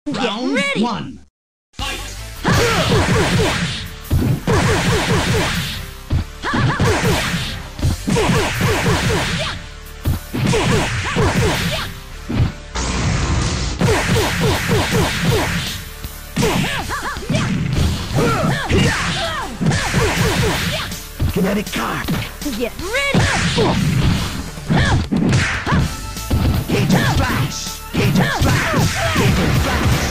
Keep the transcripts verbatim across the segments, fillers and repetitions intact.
Round ready. one. Fight! Kinetic card. Get ready. Agent Flash. Agent Flash. Agent Flash.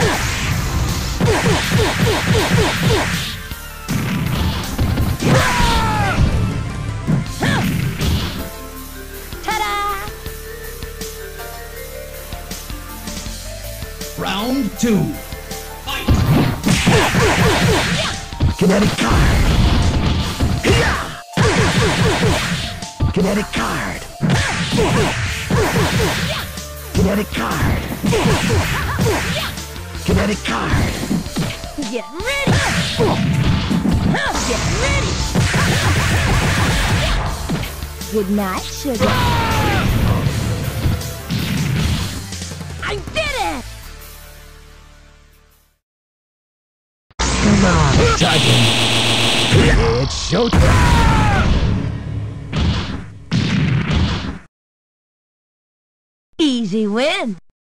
Ta-da! Round two. Fight! Kinetic card. Kinetic card. Kinetic card. Kinetic card. Get ready. Get ready. Good night, sugar. I did it! Come on, Titan. It's showtime. Easy win.